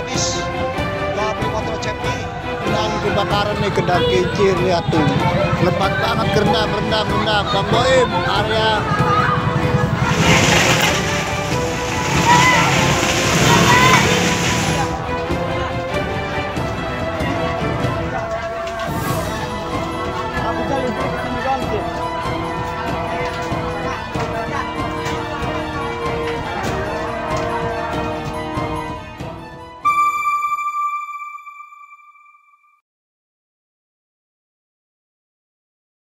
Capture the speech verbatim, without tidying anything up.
habis jual beli motor Cepi. Dan kebakaran nih Kendal Kincir, lihat tuh lebat banget, gerendam, rendam, rendam. Bang Boim, area